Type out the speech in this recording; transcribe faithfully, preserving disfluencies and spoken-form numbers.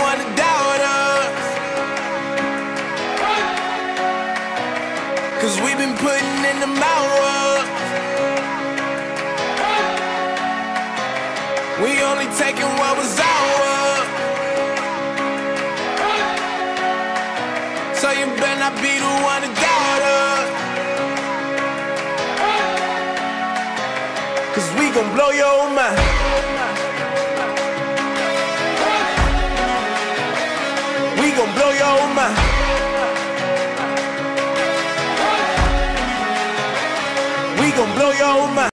wanna doubt us, 'cause we've been putting in the hours. We only taking what was ours, so you better not be the one to doubt us, 'cause we gon' blow your mind. We gon' blow your mind. We gon' blow your mind.